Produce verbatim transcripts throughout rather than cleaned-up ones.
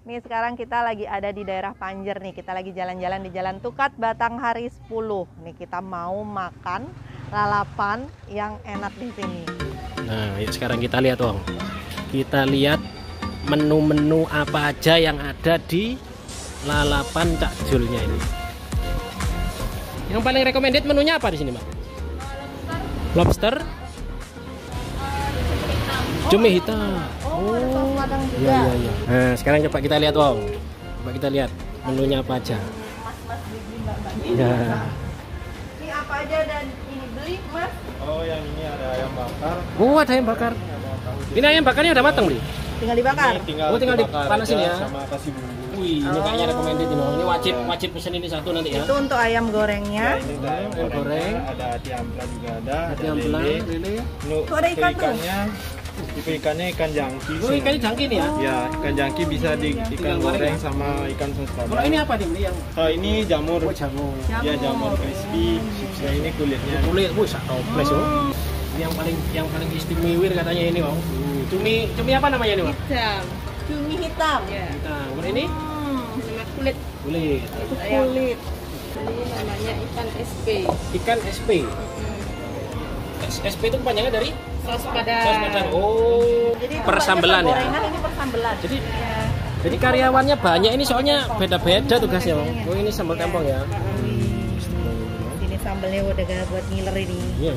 Nih sekarang kita lagi ada di daerah Panjer nih. Kita lagi jalan-jalan di Jalan Tukat Batanghari sepuluh. Nih kita mau makan lalapan yang enak di sini. Nah, yuk sekarang kita lihat, Wong. Kita lihat menu-menu apa aja yang ada di lalapan Cak Julnya ini. Yang paling recommended menunya apa di sini, Mbak? Lobster. Cumi hitam. Oh, oh ada juga. Iya, iya, iya. Nah, sekarang coba kita lihat, Wong. Coba kita lihat menunya apa aja. Mas-mas beli mbak-mbak. Ya. Ini apa aja dan ini beli, Mas? Oh, yang ini ada ayam bakar. Oh, ada ayam bakar. Ini ayam bakarnya udah matang, Bli? Tinggal dibakar. Ini tinggal, Oh, tinggal dibakar dipanasin aja ya? sama kasih bumbu. Wih, ini kayaknya recommended ini. Ini wajib wajib pesen ini satu nanti ya. Itu untuk ayam gorengnya. Ya, ini ada ayam Ayam goreng, goreng. ada ati ampla juga ada, Ada ada yang belang, lele. lele. Untuk Tuh ada ikan tuh. ikannya, tipe ikannya ikan jangki. Oh, sih. ikannya jangki nih ya. Ya, ikan jangki bisa di ikan Tinggal goreng goreng ya? sama ikan sos Kalau padang. ini apa nih, Bli, yang Oh, ini jamur. oh, jamur. Ya, jamur crispy. Ya, ini kulitnya. Kulit, wih, sak toples oh. Ini yang paling yang paling istimewa katanya ini, Bang. Cumi cumi apa namanya ini, Bang? Hitam. Cumi hitam. Ya. Kita, kemudian ini Hmm. Nama kulit. kulit. Itu kulit. Ini namanya ikan S P. Ikan S P. S- SP itu kepanjangan dari Saus padang. saus padang. Oh, Jadi itu persambelan banyak ya. gorengan, ini persambelan. Jadi jadi karyawannya banyak ini soalnya beda-beda tugasnya, Bang. Oh, ini sambal tempong ya. Ini sambelnya udah gak buat ngiler ini. Iya.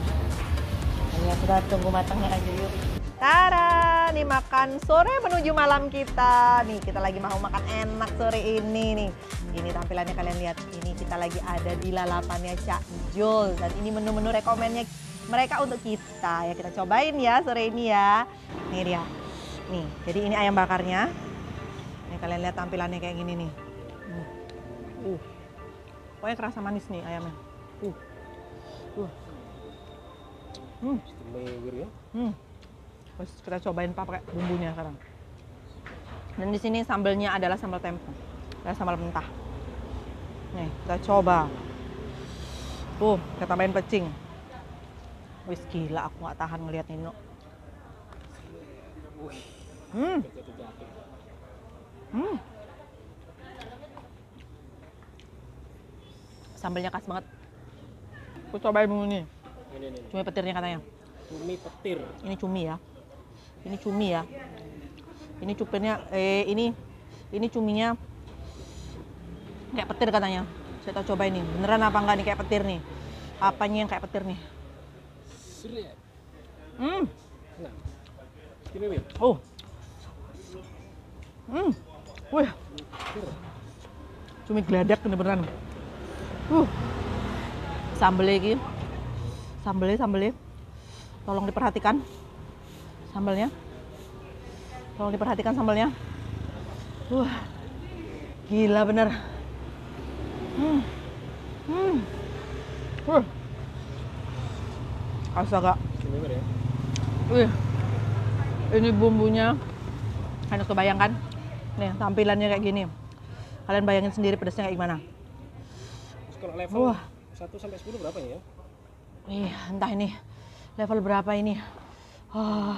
Ya sudah, tunggu matangnya aja yuk. Tara, nih makan sore menuju malam kita. Nih kita lagi mau makan enak sore ini nih. Ini tampilannya kalian lihat. Ini kita lagi ada di lalapannya Cak Jul. Dan ini menu-menu rekomennya mereka untuk kita. Ya kita cobain ya sore ini ya. Nih dia. Nih, jadi ini ayam bakarnya. Nih kalian lihat tampilannya kayak gini nih. Hmm. Uh. Pokoknya kerasa manis nih ayamnya. Uh. Uh. Hmm. Istimewa ya. Hmm. Terus kita cobain pakai bumbunya sekarang. Dan di sini sambelnya adalah sambal tempong, adalah sambal mentah. Nih kita coba. Tuh, kita tambahin pecing. Wis gila, aku nggak tahan ngeliat ini. Hmm. Hmm. Sambelnya khas banget. Aku cobain bumbu ini. Ini ini. Cumi petirnya katanya. Cumi petir. Ini cumi ya. Ini cumi ya. Ini cupirnya eh ini ini cuminya kayak petir katanya. Saya tahu coba ini. Beneran apa enggak nih kayak petir nih? Apanya yang kayak petir nih? Serius. Hmm. Nah. Istimewa. Oh. Hmm. Wih. Cumi geladak bener-beneran. Uh. Sambelnya iki. Sambelnya, sambelnya. Tolong diperhatikan sambelnya. Tolong diperhatikan sambelnya. Wah, gila bener. Hmm, hmm, uh, astaga. Istimewa ya. Wih, ini bumbunya. Kalian tuh bayangkan, nih tampilannya kayak gini. Kalian bayangin sendiri pedasnya kayak gimana? Terus kalau level Wah. satu sampai sepuluh berapa ya? Iya, entah ini level berapa ini. Oh.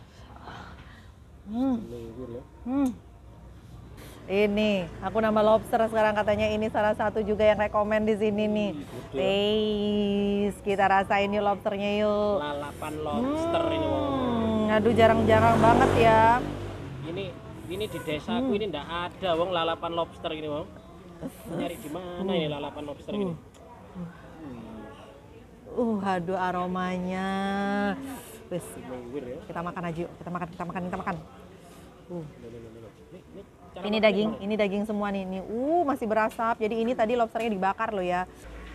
Hmm. Istimewa ya. Hmm. Ini, aku nama lobster sekarang katanya ini salah satu juga yang rekomen di sini nih. Guys, kita rasain yuk lobsternya yuk. Lalapan lobster ini, Wong. Hmm, aduh jarang-jarang banget ya. Ini ini di desaku ini ndak ada, Wong, lalapan lobster ini, Wong. Nyari di mana ini lalapan lobster ini? Uh, aduh aromanya. Wes, Istimewa ya. kita makan aja yuk. Kita makan, kita makan, kita makan. Uh. Ini, ini, ini. Ini, ini cara Ini makan daging, gimana? ini daging semua nih. Nih, uh masih berasap. Jadi ini tadi lobsternya dibakar loh ya.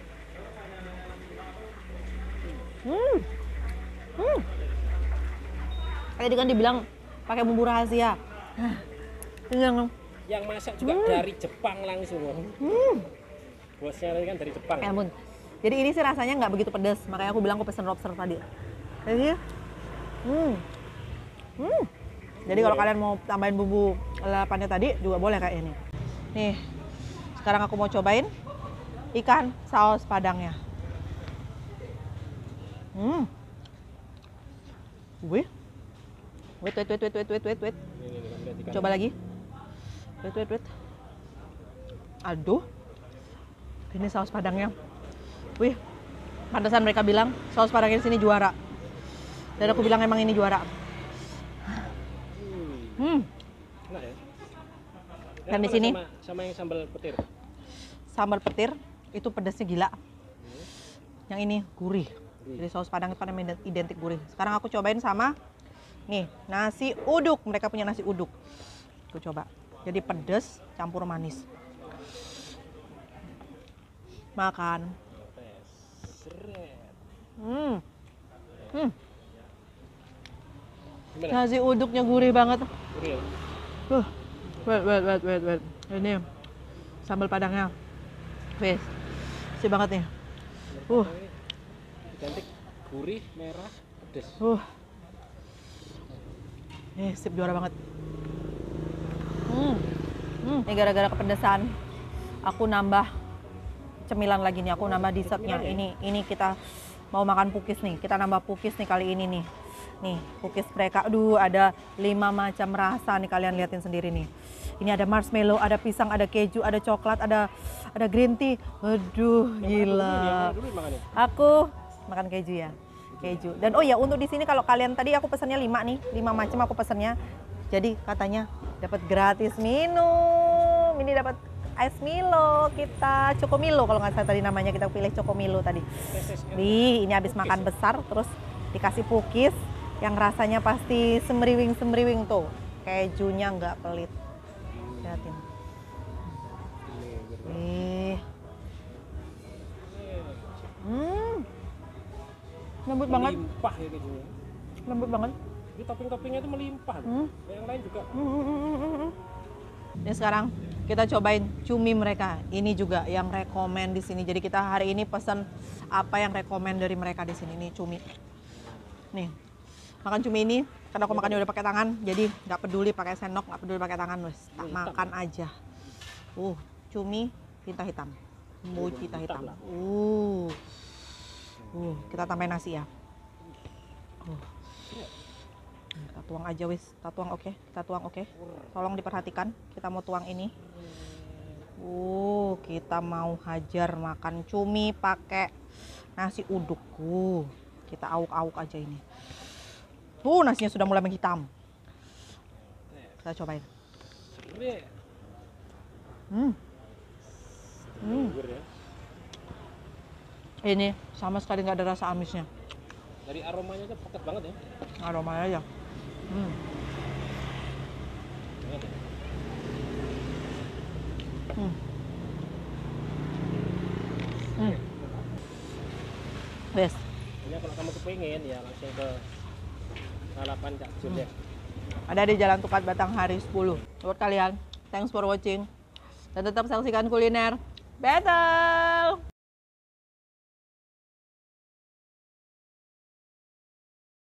Hmm. Hmm. Tadi kan dibilang pakai bumbu rahasia. Hah, ini yang Yang masak juga dari Jepang langsung, Wong. hmm. Bosnya tadi kan dari Jepang. Ya ampun. Jadi ini sih rasanya nggak begitu pedas. Makanya aku bilang aku pesen lobster tadi. Jadi, hmm. Hmm. Jadi kalau kalian mau tambahin bumbu lalapannya tadi juga boleh kayak ini. Nih, sekarang aku mau cobain ikan saus padangnya. Hmm. Wih. Wait, wait, wait, wait, wait, wait, wait, wait. Ini, ini, ini, lihat ikan. Coba lagi. Wait, wait, wait. Aduh. Ini saus padangnya. Wih, pantesan mereka bilang saus padangnya di sini juara. Dan aku bilang emang ini juara. Hmm. Enak ya? Dan di sini sama, sama yang sambal petir. Sambal petir itu pedasnya gila. Yang ini gurih. Jadi saus padang itu kan emang identik gurih. Sekarang aku cobain sama nih nasi uduk. Mereka punya nasi uduk. Aku coba. Jadi pedas campur manis. Makan. Hmm. Hmm. Gimana? Nasi uduknya gurih banget. Gurih ya? Tuh. Wait, wait, wait, wait, wait. Ini sambal padangnya. Wes. Si banget nih. Uh. Identik gurih, merah, pedas. Uh. Eh, sip juara banget. Hmm. Hmm. Ini gara-gara kepedesan. Aku nambah cemilan lagi nih. Aku nambah dessertnya. Ini, ini kita mau makan pukis nih. Kita nambah pukis nih kali ini nih. Nih, pukis mereka. Aduh, ada lima macam rasa nih, kalian liatin sendiri nih. Ini ada marshmallow, ada pisang, ada keju, ada coklat, ada ada green tea. Aduh, gila. Aku makan keju ya. Keju. Dan oh ya, untuk di sini kalau kalian tadi aku pesannya lima nih, lima macam aku pesannya. Jadi katanya dapat gratis minum. Ini dapat es Milo kita, Chokomilo kalau nggak salah tadi namanya, kita pilih Chokomilo tadi. Nih, ini habis makan besar terus dikasih pukis yang rasanya pasti semriwing-semriwing tuh. Kejunya nggak pelit. Lihatin. Nih. Hmm. Lembut banget. Melimpah ya kejunya. Lembut banget. Jadi topping-toppingnya itu melimpah. Hmm. Yang lain juga. Hmm, hmm, hmm, hmm, hmm. Ini sekarang kita cobain cumi mereka. Ini juga yang rekomen di sini. Jadi kita hari ini pesan apa yang rekomen dari mereka di sini. Nih cumi. Nih. Makan cumi ini karena aku makannya udah pakai tangan, jadi nggak peduli pakai sendok, nggak peduli pakai tangan, wes tak makan aja. Uh, cumi tinta hitam, bumbu tinta hitam. Uh, uh, kita tambahin nasi ya. Uh. Kita tuang aja wes, kita tuang oke, okay. kita tuang oke. Okay. Tolong diperhatikan, kita mau tuang ini. Uh, kita mau hajar makan cumi pakai nasi uduk. Uh, kita auk-auk aja ini. Tuh nasinya sudah mulai menghitam. Kita cobain. Hmm. Hmm. Ini sama sekali nggak ada rasa amisnya. Dari aromanya aja pekat banget ya. Aromanya aja. Hmm. Hmm. Hmm. Best. Ini kalau kamu kepengen ya langsung ke Lalapan Cak Jul ya. Ada di Jalan Tukat Batanghari sepuluh. Buat kalian, thanks for watching. Dan tetap saksikan Kuliner Battle.